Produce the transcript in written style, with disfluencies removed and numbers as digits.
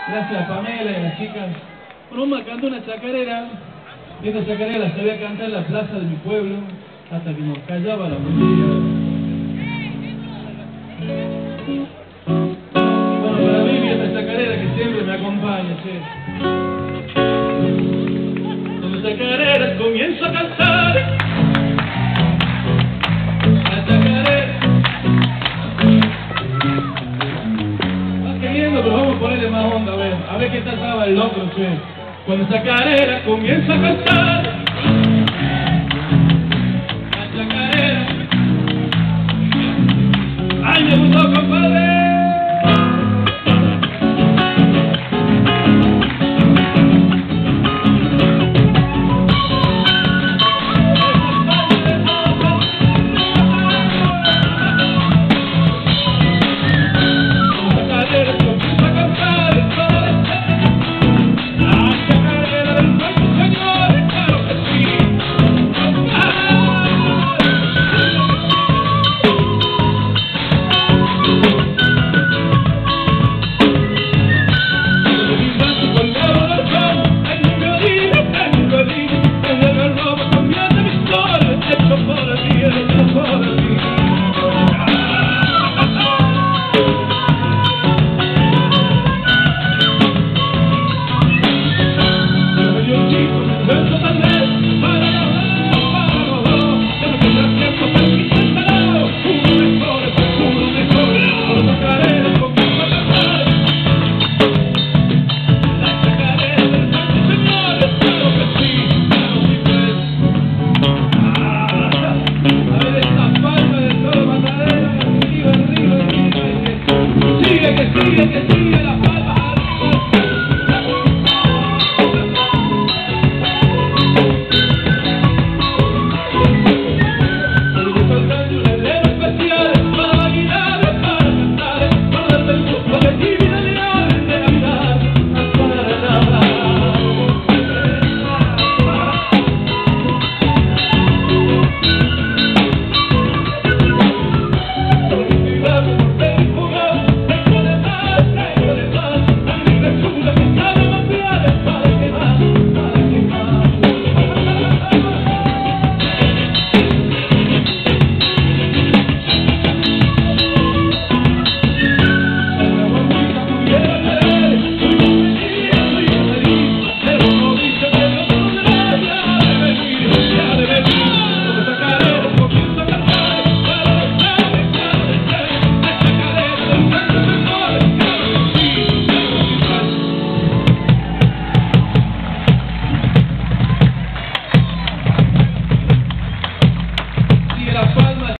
Gracias a Pamela y a las chicas. Bueno, vamos a cantar una chacarera. Esta chacarera la sabía cantar en la plaza de mi pueblo hasta que nos callaba la policía. Bueno, para mí esta chacarera que siempre me acompaña, che. Cuando chacarera comienzo a cantar, la chacarera va queriendo, pero vamos a ponerle más onda, a ver qué tal estaba el otro, che. Cuando chacarera comienza a cantar, la chacarera, ay, me gustó.